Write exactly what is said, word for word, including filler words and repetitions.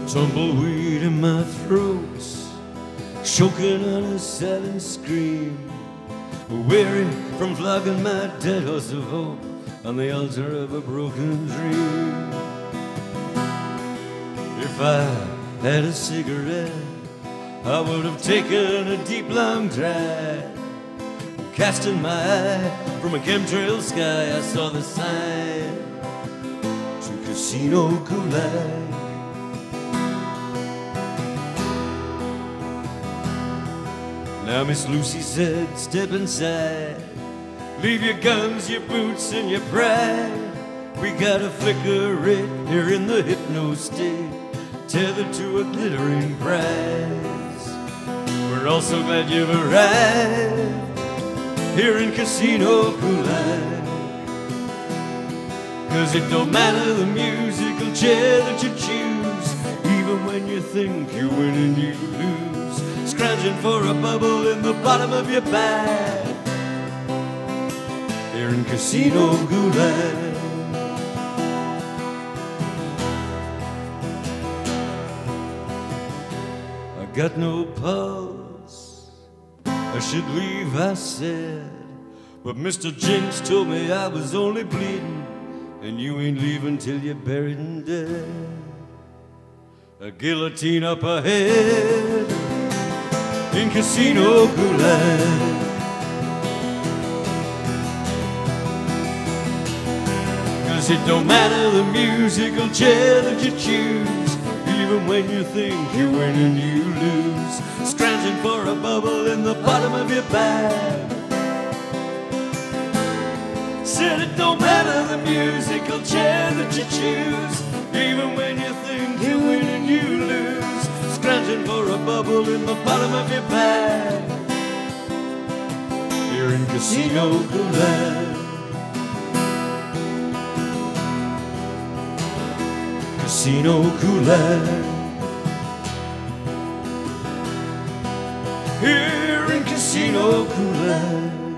Tumbleweed in my throat, choking on a silent scream, weary from flogging my dead horse of hope on the altar of a broken dream. If I had a cigarette, I would have taken a deep long drive. Casting my eye from a chemtrail sky, I saw the sign to Casino Gulag. Now Miss Lucy said, step inside, leave your guns, your boots, and your pride. We got a flicker red here in the hypno state, tethered to a glittering prize. We're all so glad you've arrived here in Casino Gulag, 'cause it don't matter the musical chair that you choose, even when you think you win and you lose, scrounging for a bubble in the bottom of your bag here in Casino Gulag. I got no pulse, I should leave, I said, but Mister Jinx told me I was only bleeding, and you ain't leaving till you're buried and dead. A guillotine up ahead in Casino Gulag. Cause it don't matter the musical chair that you choose, even when you think you win and you lose, scrounging for a bubble in the bottom of your bag. Said it don't matter the musical chair that you choose, even when you think you win and you lose, scrounging for a bubble in the bottom of your bag here in Casino Gulag. Casino Gulag, here in Casino Gulag.